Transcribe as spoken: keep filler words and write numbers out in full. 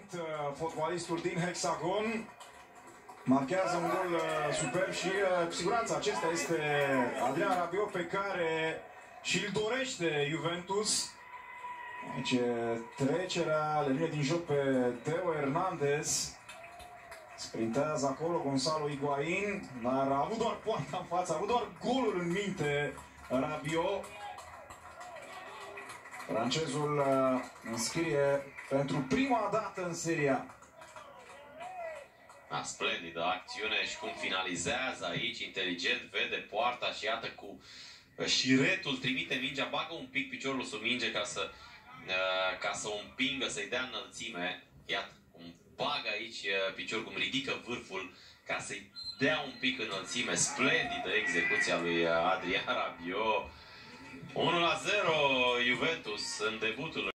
fotbalistul din Hexagon. Marchează un gol superb și cu siguranță acesta este Adrian Rabiot, pe care și-l dorește Juventus. Aici trecerea, le vine din joc pe Theo Hernandez. Sprintează acolo Gonzalo Higuain, dar a avut doar poarta în față, a avut doar golul în minte Rabiot. Francezul înscrie pentru prima dată în Serie A. Da, splendidă acțiune și cum finalizează aici, inteligent, vede poarta și iată cu șiretul trimite mingea, bagă un pic piciorul sub minge ca să, ca să o împingă, să-i dea înălțime. Iată cum bagă aici piciorul, cum ridică vârful ca să-i dea un pic înălțime. Splendidă execuția lui Adrian Rabiot. unu la zero Juventus în debutul lui.